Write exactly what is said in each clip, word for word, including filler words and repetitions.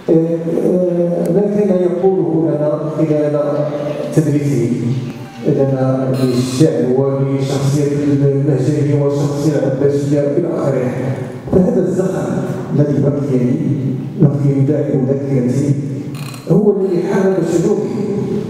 ما كان يقوله لنا خلال تدريسه لنا للشعر ولشخصية المهجرية والشخصية العباسية إلى آخره. فهذا الزخم الذي بقي لي بقي دائم ذاكرتي هو الذي حرك شعوري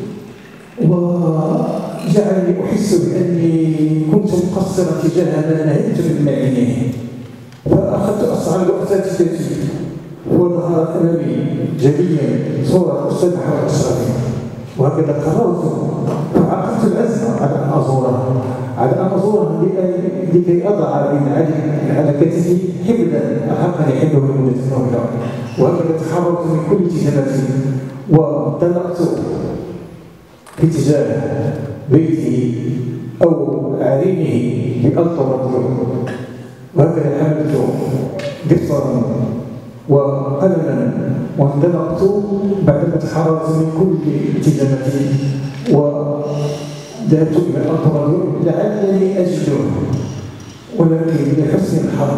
وجعلني أحس بأني كنت مقصرا تجاه ما نهيت من معينه. فأخذت أصعد أساتذتي وظهرت أمامي جليا صورة الأستاذ محمد أشرف، وهكذا قررت وعقدت العزم على أن أزورها على أن أزورها لكي أضع من على كتفي حملا أحقني حمله لمدة طويلة. وهكذا تحررت من كل اتجاهاتي وانطلقت في اتجاه بيته أو عرينه بألطرة، وهكذا حملت قصرا وقلما وانطلقت بعدما تحررت من كل اتجاهاتي وذهبت الى الألطرة لعلني اجده، ولكن لحسن الحظ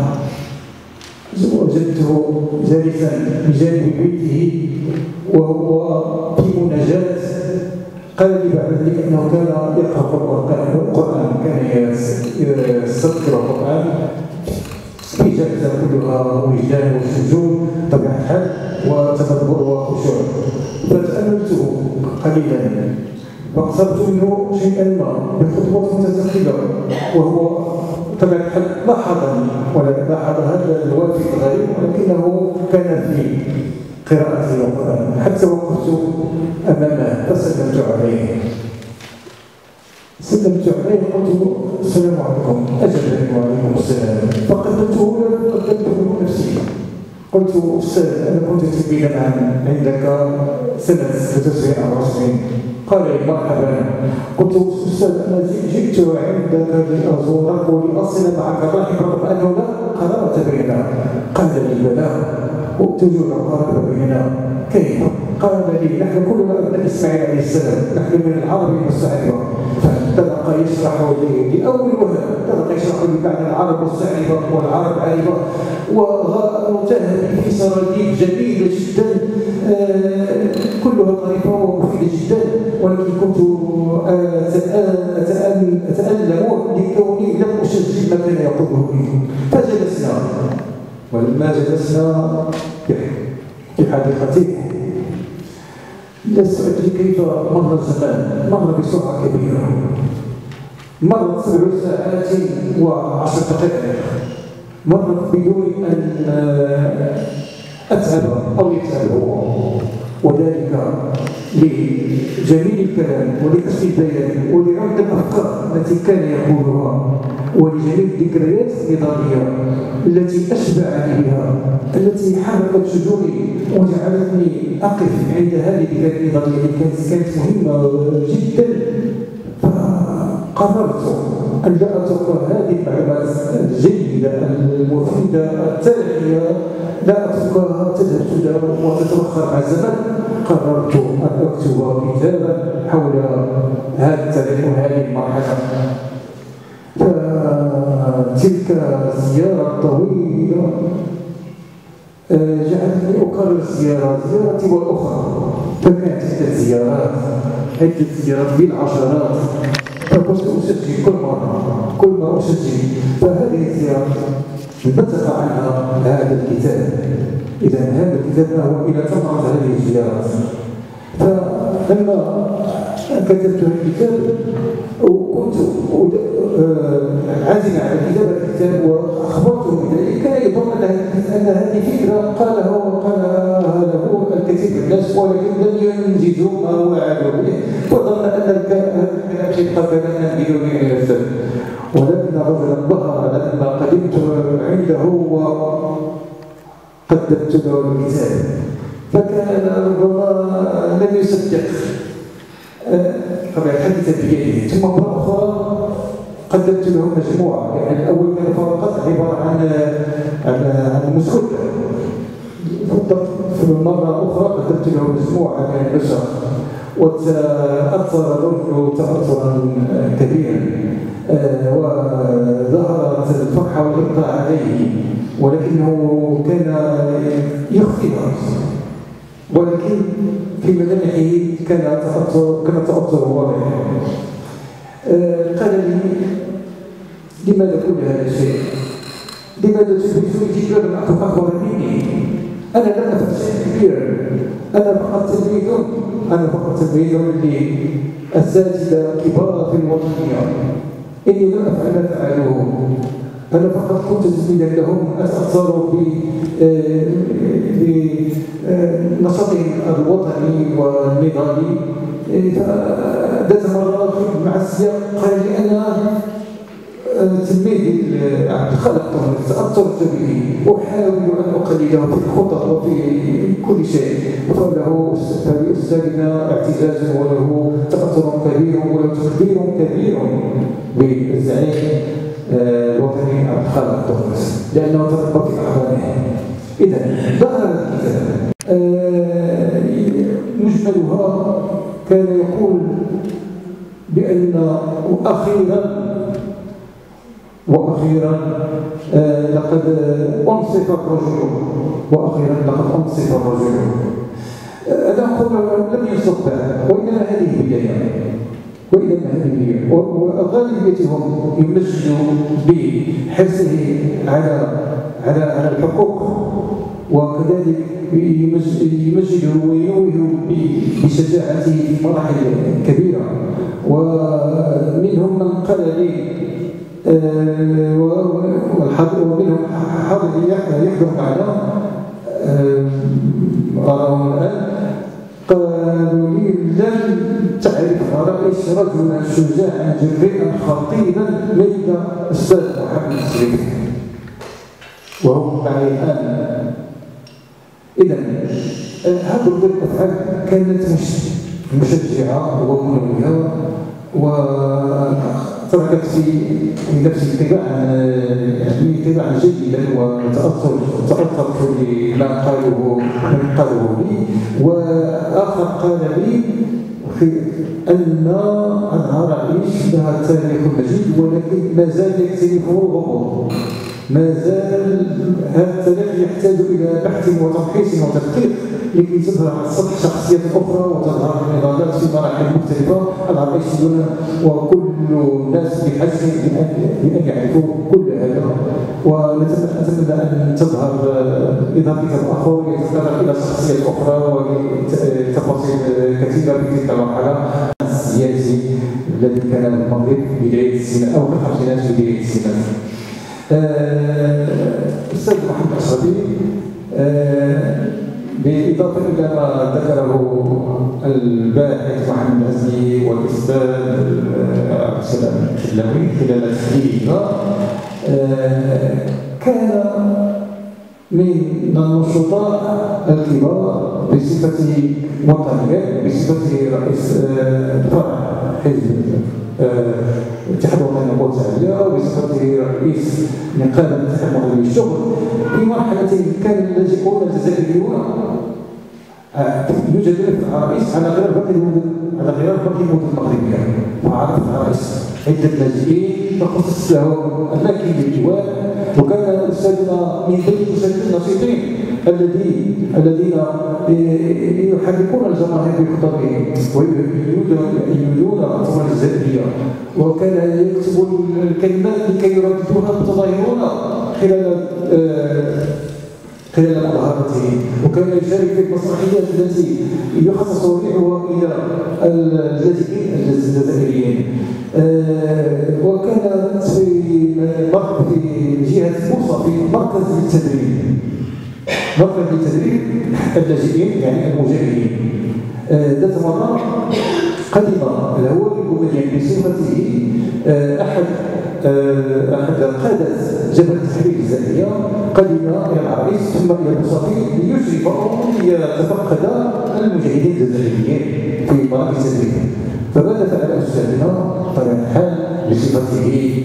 وجدته جالسا بجانب بيته وهو في مناجاة. قال لي بعد ذلك انه كان يقرا القران، كان يستذكر القران في جلسه كلها وجدان وسجود طبيعه الحال وتدبر وخشوع. فتاملته قليلا واقتربت منه شيئا ما بخطوه متسخبه، وهو طبعا الحال لاحظني ولا لاحظ هذا الوافد الغريب، ولكنه كان في قراءة القرآن. حتى وقفت أمامه فسلمت عليه سلمت عليه قلت السلام عليكم. أجل وعليكم السلام. فقدمته له وقدمته نفسي. قلت أستاذ أنا كنت تلميذا عندك سنة ستة وتسعين. قال لي مرحبا. قلت أستاذ أنا جئت عندك لأزورك ولأصل معك الرحم رغم أنه لا قرابة بيننا. قال لي بلى وتوجد قرابة بيننا. كيف؟ قال لي نحن كلنا أبناء إسماعيل عليه السلام، نحن من العرب المستعربة. فانطلق يشرح لي لأول وهلة، انطلق يشرح لي معنى العرب مستعربة والعرب عاربة، وانتهى في سراديب جميلة جدا كلها طريفة ومفيدة جدا، ولكن كنت أتألم لكوني لم أسجل ما كان يقوله لي. فجلسنا، ولما جلسنا في حديقته لست أدري كيف مر الزمان، مر بسرعة كبيرة. مرت سبع ساعات وعشر دقائق، مرت بدون أن أتعب أو يتعب هو، وذلك لجميل الكلام ولكشف البيان ولعمق الأفكار التي كان يقولها ولجميع الذكريات النضالية التي أشبعني بها، التي حركت شجوني وجعلتني أقف عند هذه الذكريات النضالية التي كانت مهمة جدا. فقررت أن لا أترك هذه المعلومات الجيدة المفيدة التالية لا أتركها تذهب سدى وتتوخر مع الزمن. قررت أن أكتب كتابا حول هذا التاريخ وهذه المرحلة. فتلك الزيارة الطويلة جعلتني أكرر الزيارات زيارتي والأخرى، فكانت عدة زيارات عدة زيارات بالعشرات. فكنت أسجل كل مرة كل ما أسجل. فهذه الزيارات نبثق عنها هذا الكتاب. إذا هذا الكتاب هو إلى ثمرة هذه الزيارات. فلما كتبت الكتاب وكنت عازم على كتابة الكتاب وأخبرته بذلك، كان يظن أن هذه فكرة قالها وقالها له الكثير من الناس، ولكن لم ينجزوا ما وعدوا به، وظن أن هذا الكلام يبقى كلاما بدون أساس. ولكن رجلا ظهر لما قدمت عنده وقدمت له الكتاب، فكان ربما لم يصدق. طبعا حدث بيده. ثم مرة أخرى قدمت له مجموعة، يعني الأول كان فقط عبارة عن عن مسكوت. في المرة الأخرى قدمت له مجموعة من النسخ، وتأثر له تأثرا كبيرا، وظهرت الفرحة والرضا عليه، ولكنه كان يخفيها ولكن في ملامحه كان تأثر كان تأثر واضحا. آه قال لي: لماذا كل هذا الشيء؟ لماذا تريد جبلا أكبر مني؟ أنا لم أفعل شيء كبير، أنا فقط تلميذ، أنا فقط تلميذ لأساتذة كبار في الوطنية، إني لم أفعل ما فعلوه، أنا فقط كنت تلميذا لهم أتأثر بنشاطهم الوطني والنضالي. فذات مرة مع السياق قال لي: أنا تلميذ عبد الخالق طهري تأثرت به، أحاول أن أقلده في الخطط وفي كل شيء، فله فلأستاذنا اعتزاز وله تأثر كبير وله تقدير كبير بالزعيم الوطني عبد الخالق طهري لأنه تربى في أحضانه. إذا ظهر الكتاب مجملها كان يقول بأن أخيرا وأخيرا آه لقد أنصف الرجل وأخيرا لقد أنصف الرجل. آه أنا أقول لم ينصف بعد، وإنما هذه بداية، وإنما هذه بداية، وغالبيتهم يمجدوا بحرصه على على على الحقوق، وكذلك يمجدوا وينوه بشجاعته في مراحل كبيرة. ومنهم من قال لي أه ومنهم حاضر يحضر معنا أراهم الآن، قالوا لي: لن تعرف رئيس رجلا شجاعا جريئا خطيرا مثل الأستاذ محمد السليم، وهم معي الآن. إذا هذه الأفعال كانت مشجعة ومنوهة، وتركت في نفسي طباعا يعني طباعا جيدا، وتأثر تأثرت بما قالوه من قالوه لي. وآخر قال لي أن العرائش لها تاريخ مجيد، ولكن ما زال يختلفه الغموض، ما زال هذا التاريخ يحتاج إلى بحث وتمحيص وتدقيق لكي تظهر على السطح شخصيات أخرى وتظهر النضالات في مراحل مختلفة. العرائشيون وكل الناس بحاجة بأن يعرفوا كل هذا، ونتمنى أن تظهر إضافة كتاب آخر يتطرق إلى شخصيات أخرى وتفاصيل كثيرة في تلك المرحلة. السياسي الذي كان في المغرب بداية السنة أو في الخمسينات بداية السنة. الأستاذ محمد الأشرفي بالإضافة إلى ما ذكره الباحث محمد العزمي والأستاذ عبد السلام الحلاوي خلال تحليلها، كان من النشطاء الكبار بصفته وطنيا، بصفته رئيس فرع حزب الاتحاد الوطني للقوى الشعبية، وبصفته رئيس نقابة الاتحاد الوطني للشغل. في مرحلة كان اللاجئون الجزائريون يوجد في العرائش على غير باقي المدن على غير باقي المدن المغربية. فعرفت العرائش عدة لاجئين تخصص لهم أماكن للجوار، وكان أستاذنا من بين النشيطين الذين الذين يحركون الجماهير بخطبهم ويريدون الثورة الجزائرية، وكان يكتب الكلمات لكي يرددوها المتظاهرون خلال خلال مظاهرته، وكان يشارك في المسرحيات التي يخصص ريحها الى اللاجئين الجزائريين. وكانت في في جهه بوصه في مركز للتدريب مركز للتدريب اللاجئين يعني المجاهدين. ذات مره قدم الهواري الأموي بصفته احد احد قاده جبهه التحرير الجزائريه، قدم الى العرائش ثم الى بوصافي ليشرف او ليتفقد المجاهدين الجزائريين في مراكز التدريب. فماذا فعل استاذنا طارق الحال بصفته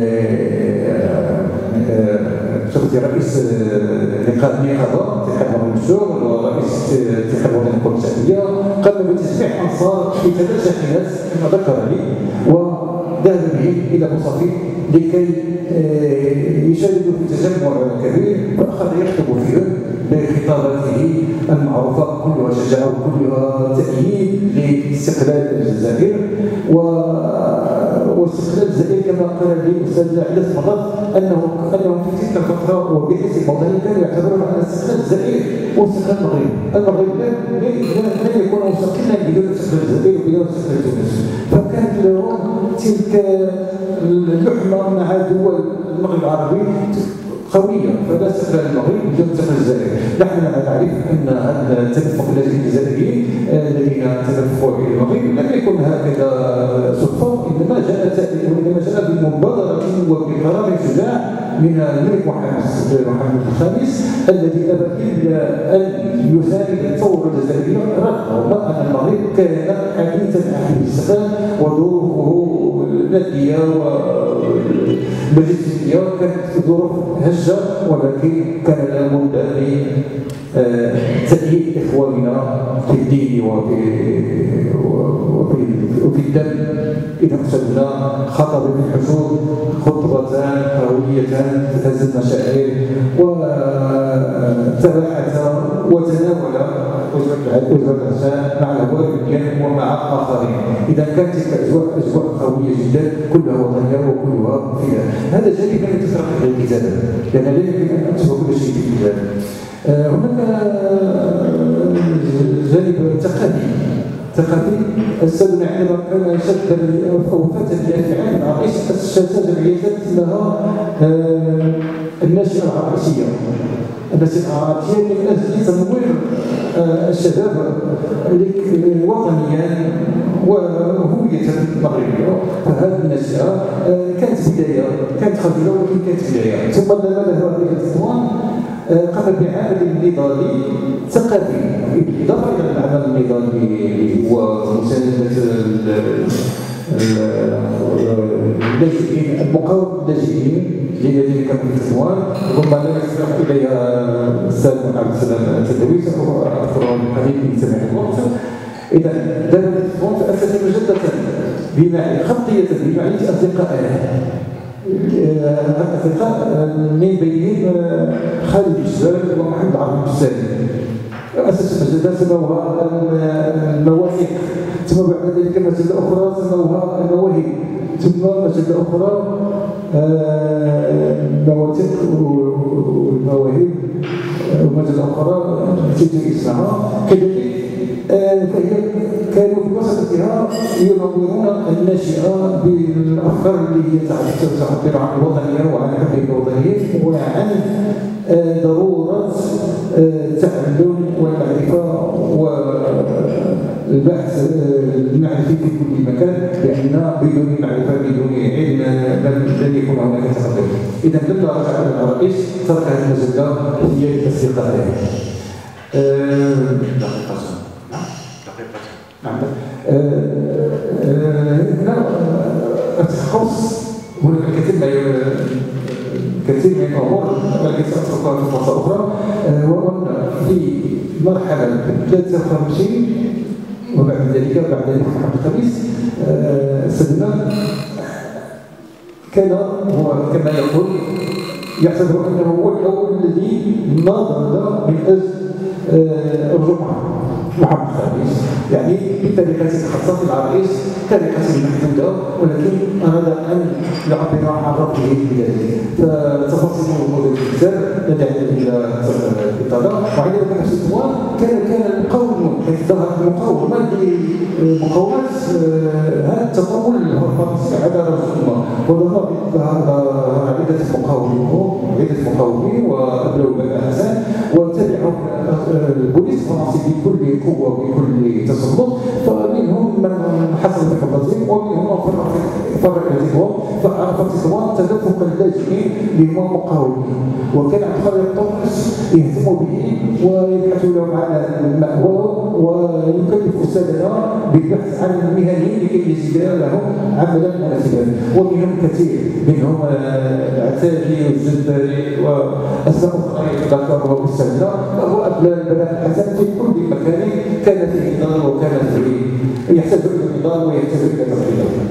بصفته رئيس نقابه اتحاد الوطني للشغل ورئيس اتحاد الوطني للقوى الشعبيه، قام بتجميع انصار في ثلاث شاحنات كما ذكر لي، وذهب بهم الى بوصافي لكي يشاركوا في تجمع كبير، فاخذ يخطب فيه بخطاباته المعروفة كلها شجاعة وكلها تأييد لاستقلال الجزائر واستقلال الجزائر كما قال لي الأستاذ عدة مرات أنه أنهم في تلك الفترة وبحسب الوطني كانوا يعتبرون أن استقلال الجزائر واستقلال المغرب، المغرب لن يكون مستقلا بدون استقلال الجزائر وبدون استقلال تونس، فكانت لهم تلك اللحمة مع دول المغرب العربي قوية، فلا استقلال المغرب بدون استقلال الجزائر. نحن نعرف أن هذا التدفق الذي الجزائريين الذين تدفقوا إلى المغرب لم يكن هكذا صدفة، إنما جاء إنما جاء بمبادرة وبقرار شجاع من الملك محمد محمد الخامس الذي أبى إلا أن يساند الثورة الجزائرية رغم أن المغرب كان حديثا عن الاستقلال وظروفه المادية والمجتمعية كانت ظروف هشة، ولكن كان لابد من تأييد إخواننا في الدين وفي وفي وفي الدم. إذا قصدنا خطب الحشود خطبتان قويتان تهز المشاعر وتباحث وتناول وجبة العشاء مع الوالدين ومع آخرين. إذا كانت تلك الأجواء أجواء قوية جدا كلها وطنية وكلها فيها. هذا جانب لا يتفرق عن الكتابة، لأن لا يمكن أن أكتب كل شيء في الكتاب. هناك جانب ثقافي ثقافي. السادة عندما كان شد أو فتى دافعا عن رئيس أسس جمعية اسمها الناشئة العربية. الناشئة العربية من أجل تنوير الشباب وطنيا وهوية مغربية، فهذه الناشئة كانت بداية، كانت خجولة ولكن كانت بداية. ثم لما ذهب إلى الإخوان قام بعمل نضالي ثقافي بالإضافة إلى العمل النضالي ومساندة اللاجئين المقاومة اللاجئين الذين كانوا في الإخوان، ربما لا يسمح إليها الأستاذ عبد السلام التدوي سأذكر قليل من سماع الوقت. إذا دولة الإخوان تأسست مجدة بمعنى خطية بمعنى أصدقائها أصدقاء من بينهم خالد الجزائر ومحمد عبد السالم. أسس مجلة سموها المواثيق، ثم بعد ذلك مجلة أخرى سموها المواهب، ثم مجلة أخرى المواثيق والمواهب، ومجلة أخرى نسيت اسمها كذلك. فهي كانوا في وسطها ينورون الناشئة بالأفكار اللي هي تعبر عن الوطنية وعن الحرية الوطنية وعن ضرورة التعلم والمعرفة والبحث المعرفي في كل مكان، لأن بدون معرفة بدون علم لن يكون هناك تقدم. إذا لما رجع الرئيس ترك هذه المجلة هي أصدقائه. نعم. هنا أتخص هناك الكثير من كثير من الأمور التي سأتركها في فرصة أخرى. وأن في مرحلة ثلاثة وخمسين وبعد ذلك بعد ذلك عبد الخميس سيدنا كان هو كما يقول يعتبر أنه هو الأول الذي ناضل من أجل الرجوع محمد الخامس، يعني بطريقة خاصة العرائس طريقة محدودة، ولكن أراد أن يعبر عن ربه بذلك. فتفاصيل موضوع الكتاب ندعي إلى الإطالة. وعندما كان في الإخوان كان كان المقاومة حيث ظهرت المقاومة لمقاومة هذا التطاول الفرنسي على الأمة، وظهر عدة مقاومين عدة مقاومين وأبلوا بن حسن وتبعوا البوليس الفرنسي بكل قوة وبكل تسلط، فمنهم من حصل بحبتهم ومنهم من فرق الإخوان، فعرفت الإخوان تدفق اللاجئين اللي هم مقاومين، وكان عبد الخالق الطرس يهتم به ويبحث لهم على المأوى ويكلف أستاذنا بالبحث عن المهنيين لكي يجد لهم عملا مناسبا، ومنهم كثير منهم العتاقي والزنبري وأسماء أخرى ذكرها أستاذنا، فهو أبلى البنات الحسن في كل مكان كان فيه نضال وكان فيه يحتاج إلى نضال ويحتاج إلى تقدير.